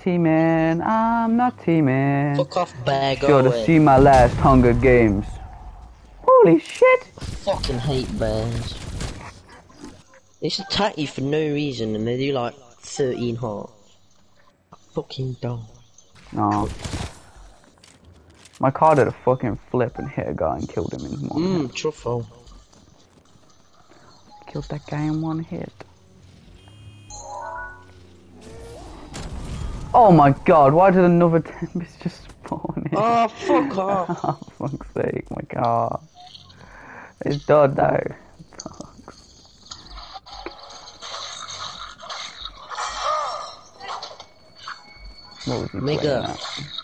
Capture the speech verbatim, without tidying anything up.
teaming, I'm not teaming. Fuck off, bear, go Sure to away. see my last Hunger Games. Holy shit! I fucking hate bears. They just attack you for no reason and they do like thirteen hearts. Fucking dog. No. My car did a fucking flip and hit a guy and killed him in one hit. Mmm, truffle. Killed that guy in one hit. Oh my god, why did another Tempest just spawn in? Oh, fuck off. Oh, fuck's sake, my car. It's dead now. What was he Mega. playing at?